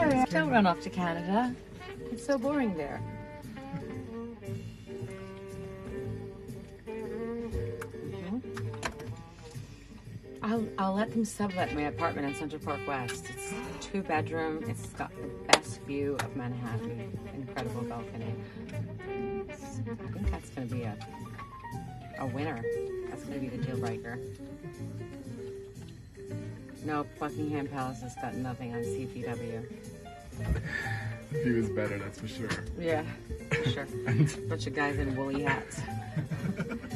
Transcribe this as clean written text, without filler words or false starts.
Sorry, don't run off to Canada. It's so boring there. I'll let them sublet my apartment in Central Park West. It's 2-bedroom. It's got the best view of Manhattan. Incredible balcony. I think that's going to be a winner. That's going to be the deal breaker. No, Buckingham Palace has got nothing on CPW. The view is better, that's for sure. Yeah, for sure. Bunch of guys in woolly hats.